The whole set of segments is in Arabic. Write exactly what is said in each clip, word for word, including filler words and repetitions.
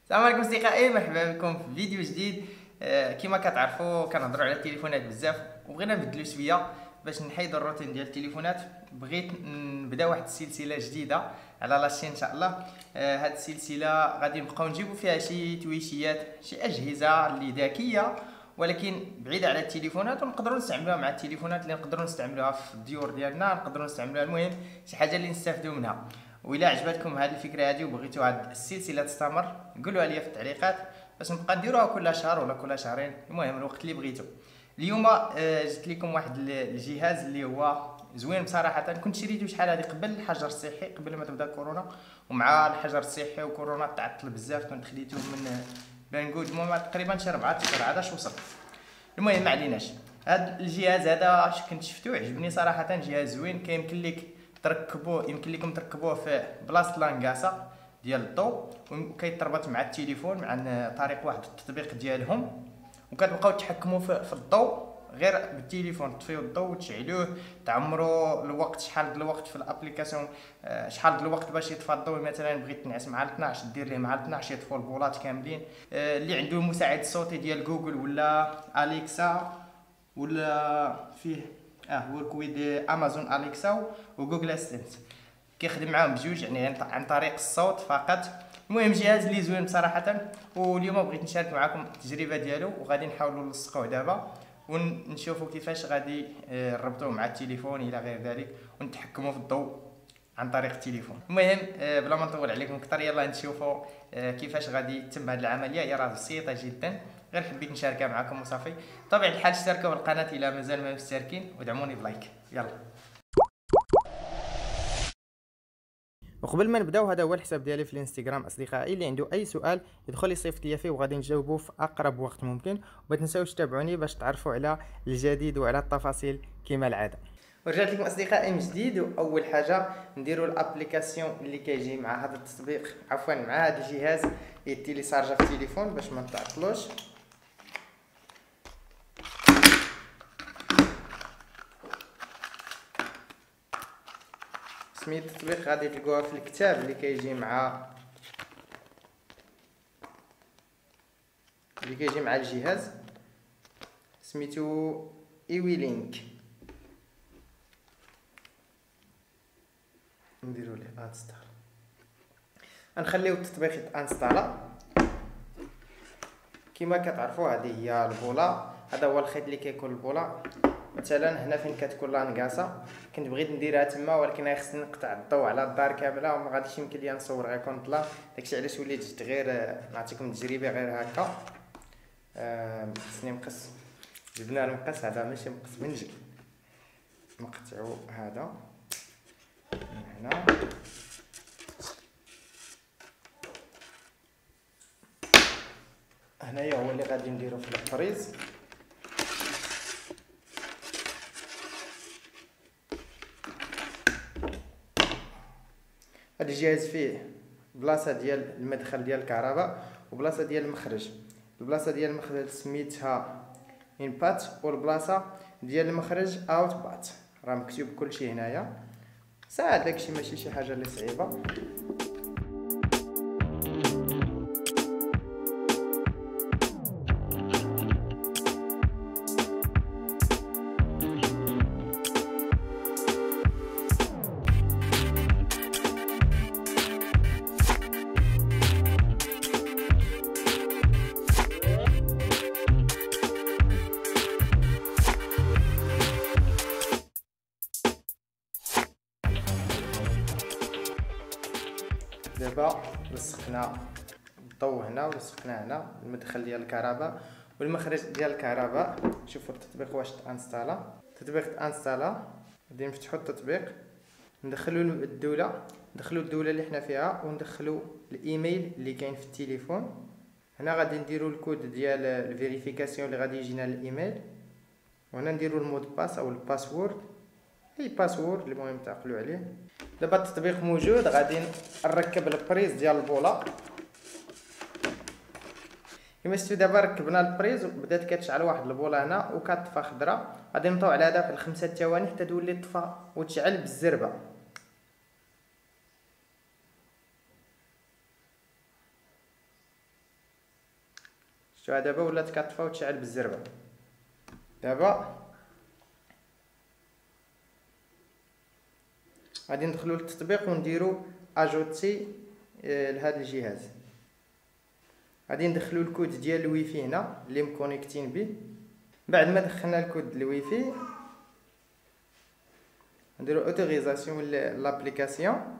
السلام عليكم اصدقائي، مرحبا بكم في فيديو جديد. آه كما كتعرفوا كنهضروا على التليفونات بزاف وبغينا نبدلوا شويه باش نحيدوا الروتين ديال التليفونات. بغيت نبدا واحد السلسله جديده على لاشين ان شاء الله. آه هاد السلسله غادي نبقاو نجيبوا فيها شي تويشيات، شي اجهزه اللي ذكيه ولكن بعيده على التليفونات، ونقدروا نستعملوها مع التليفونات، اللي نقدروا نستعملوها في الديور ديالنا، نقدروا نستعملوها، المهم شي حاجه اللي نستافدوا منها. وإلا عجبتكم هذه الفكره هذه وبغيتوا هذه السلسله تستمر، قولوا لي في التعليقات باش نبقى نديروها كل شهر ولا كل شهرين، المهم الوقت اللي بغيتوا. اليوم آه، جبت لكم واحد الجهاز اللي هو زوين بصراحه. كنت شريته شحال هذه قبل الحجر الصحي، قبل ما تبدا كورونا، ومع الحجر الصحي وكورونا تعطل بزاف، كنت خديته من بانكود المهم تقريبا شي اربعة اشهر عاد اش وصل. المهم ما عليناش، هذا الجهاز هذا كنت شفتو عجبني صراحه، جهاز زوين. كيمكن لك تركبوه، يمكن لكم تركبوه في بلاصه لانكاسا ديال الضوء، وكيتربط مع التليفون عن طريق واحد التطبيق ديالهم، وكتبقاو تحكموا في الضوء غير بالتليفون. تطفيو الضوء وتشعلوه، تعمروا الوقت، شحال د الوقت في الابليكاسيون، شحال د الوقت باش يطفى الضوء. مثلا بغيت تنعس مع اثناش دير ليه مع اثناش يطفوا البولات كاملين. اللي عنده المساعد الصوتي ديال جوجل ولا اليكسا ولا فيه اه ورك ويز امازون اليكسا وجوجل اسيستنت، كيخدم معاهم بجوج، يعني عن طريق الصوت فقط. المهم جهاز اللي زوين بصراحه، واليوم بغيت نشارك معكم التجربه ديالو، وغادي نحاولوا نلصقوه دابا ونشوفوا كيفاش غادي نربطوه مع التليفون الى غير ذلك، ونتحكموا في الضوء عن طريق التليفون. المهم بلا ما نطول عليكم اكثر، يلا نشوفوا كيفاش غادي تتم هذه العمليه. هي راه بسيطه جدا، غير حبيت نشاركها معكم وصافي. بطبيعه الحال اشتركوا في القناه الى مازال ما مشتركين، ودعموني بلايك. يلا. وقبل ما نبداو، هذا هو الحساب ديالي في الانستغرام اصدقائي، اللي عنده اي سؤال يدخل يصيفط لي فيه وغادي نجاوبه في اقرب وقت ممكن. وما تنساوش تتابعوني باش تعرفوا على الجديد وعلى التفاصيل كما العاده. ورجعت لكم اصدقائي من جديد، واول حاجه نديروا الابليكاسيون اللي كيجي مع هذا التطبيق، عفوا مع هذا الجهاز، يتيليشارجا في التليفون باش ما نتعطلوش. سميت التطبيق غادي تلقوها في الكتاب اللي كيجي مع اللي كيجي مع الجهاز، سميتو ايوي لينك. نديرو ليه انستال، غنخليو التطبيق يتانستالا. كما كتعرفوا هذه هي البوله، هذا هو الخيط اللي كيكون البوله. مثلا هنا فين كتكون لانكاسا، كنت بغيت نديرها تما ولكن خصني نقطع الضوء على الدار كامله وما غاديش يمكن ليا نصور، غيكون ظلام. داكشي علاش وليت جيت غير نعطيكم تجربه غير هكا. آه خصني نقص، جبنا المقص، هذا ماشي مقص منجل، نقطعو هذا من هنا. هنايا هو اللي غادي نديرو في البريز. هذا الجهاز فيه بلاصه ديال المدخل ديال الكهرباء وبلاصه ديال المخرج. البلاصه ديال المخرج سميتها انبات، والبلاصه ديال المخرج اوت بات. راه مكتوب كلشي هنايا، ساعات داكشي ماشي شي حاجه اللي صعيبه. دابا لصقنا الضوء هنا ولصقنا هنا المدخل ديال الكهرباء والمخرج ديال الكهرباء. شوفوا التطبيق واش تانستالا. التطبيق تانستالا، غادي نفتحوا التطبيق، ندخلوا الدوله، ندخلوا الدوله اللي حنا فيها، وندخلوا الايميل اللي كاين في التليفون. هنا غادي نديروا الكود ديال الفيريفيكاسيون اللي غادي يجينا الايميل، وهنا نديروا المود باس او الباسورد، اي باسورد المهم تعقلوا عليه. دابا التطبيق موجود، غادي نركب البريز ديال البوله. كما شفتوا دابا ركبنا البريز وبدات كتشعل واحد البوله هنا وكتطفى خضراء. غادي نطيو على هذا في الخمسة ثواني حتى تولي طفى وتشعل بالزربه. شفتوها دابا ولات كطفى وتشعل بالزربه. دابا غادي ندخلوا للتطبيق ونديروا اجوتي لهذا الجهاز. غادي ندخلوا الكود ديال الويفي هنا اللي مكونيكتين به. بعد ما دخلنا الكود الويفي نديروا اوتوريزاسيون لابليكاسيون.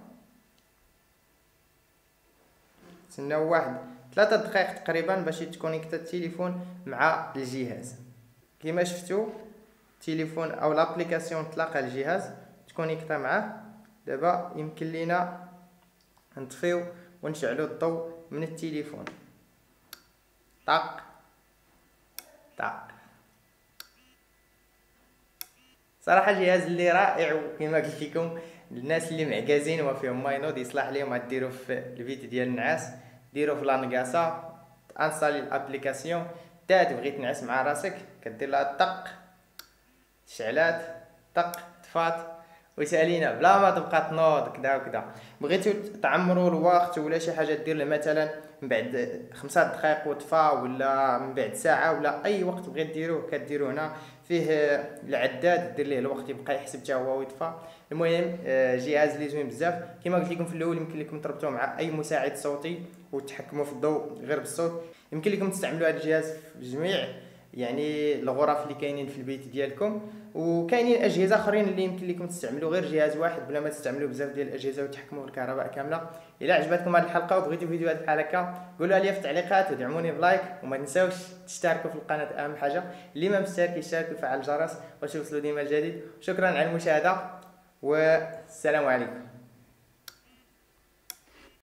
تسناو واحد ثلاثة دقائق تقريبا باش يتكونيكتا التليفون مع الجهاز. كما شفتوا التليفون او لابليكاسيون تلاقى الجهاز تكونيكتا معاه. دابا يمكن لينا نطفيو ونشعلوا الضوء من التليفون. طق طق. صراحه جهاز اللي رائع، وكما قلت لكم الناس اللي معكازين وما فيهم ماينود يصلح ليهم غديروا في البيت ديال النعاس، ديروا في لانكاسا انستالي الابليكاسيون. تا تبغي تنعس مع راسك كدير لها طق شعلات طق طفات وسالينا بلا ما تبقى تنوض كدا وكدا. بغيتو تعمروا الوقت ولا شي حاجه دير مثلا من بعد خمسة دقائق وطفى، ولا من بعد ساعه، ولا اي وقت بغيت ديروه كديروا هنا فيه العداد دير ليه الوقت يبقى يحسب حتى هو ويطفى. المهم جهاز اللي زوين بزاف. كما قلت لكم في الاول يمكن لكم تربطوه مع اي مساعد صوتي وتحكموا في الضوء غير بالصوت. يمكن لكم تستعملوا هذا الجهاز في جميع يعني الغرف اللي كاينين في البيت ديالكم. وكاينين اجهزه اخرين اللي يمكن لكم تستعملوا غير جهاز واحد بلا ما تستعملوا بزاف ديال الاجهزه وتحكموا بالكهرباء كامله. الا عجبتكم هذه الحلقه وبغيتوا فيديوهات بحال هكا قولوا لي في التعليقات ودعموني بلايك، وما تنساوش تشتركوا في القناه. اهم حاجه اللي ما مشترك يشترك ويفعل الجرس باش يوصلوا ديما الجديد. شكرا على المشاهده والسلام عليكم.